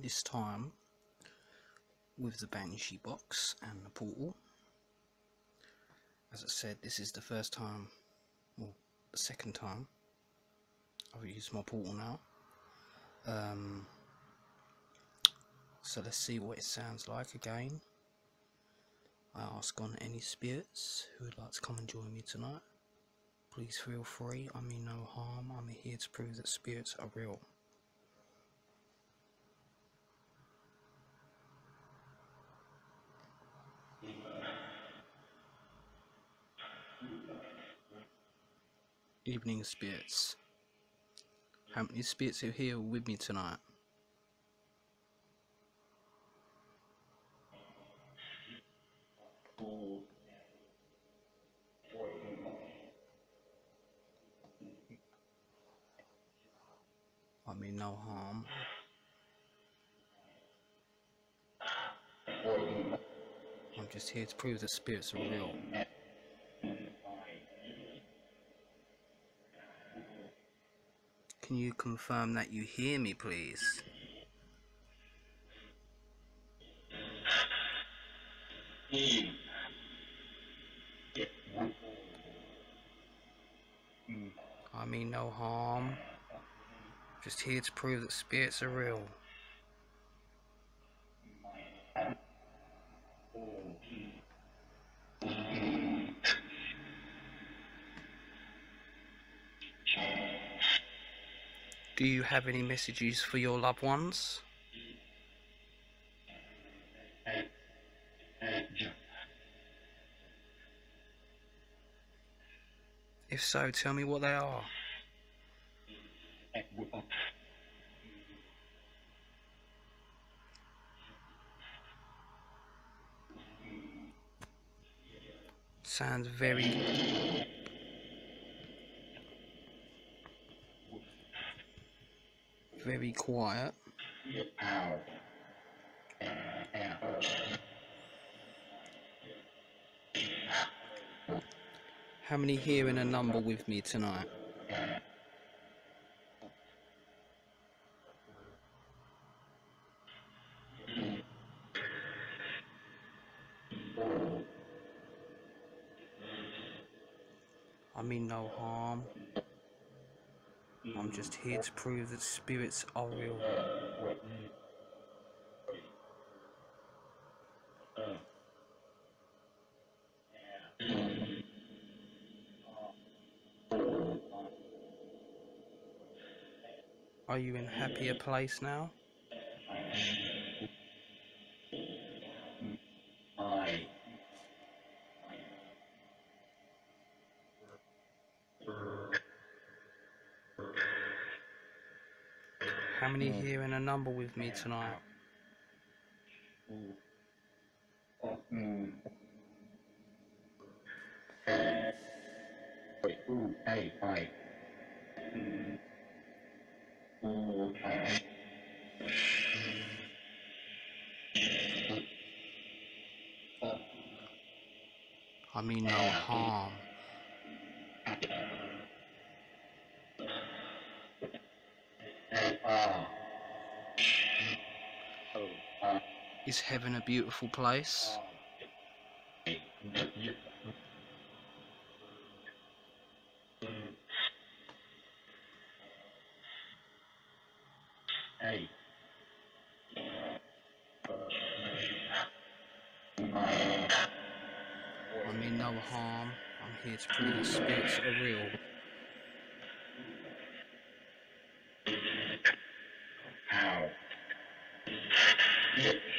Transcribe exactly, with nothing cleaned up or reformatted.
this time with the Banshee box and the portal. As I said, this is the first time, well, the second time I've used my portal now. Um, so let's see what it sounds like again. I ask on any spirits who would like to come and join me tonight. Please feel free, I mean no harm, I'm here to prove that spirits are real. Evening spirits. How many spirits are here with me tonight? I mean no harm. I'm just here to prove that spirits are real. Can you confirm that you hear me, please? I mean no harm. Just here to prove that spirits are real. Do you have any messages for your loved ones? If so, tell me what they are. Sounds very... very quiet. How many here in a number with me tonight? I mean no harm. I'm just here to prove that spirits are real. Are you in a happier place now? How many here in a number with me tonight? I mean no harm. Is heaven a beautiful place? I mean no harm. I'm here to prove that spirits are real. How?